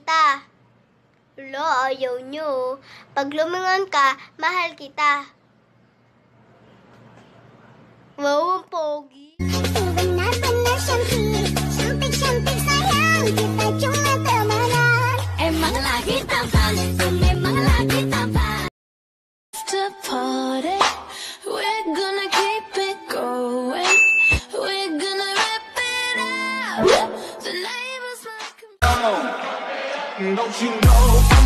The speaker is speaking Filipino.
kita. Lo, ayaw nyo. Pag lumingon ka, mahal kita. Wow, ang pogi. Benar-benar cantik, cantik-cantik sayang, kita cuma temenan. Emang lagi tampan, memang lagi tampan. To party, we're gonna keep it going, we're gonna rip it out. The neighbors might come. Don't you know?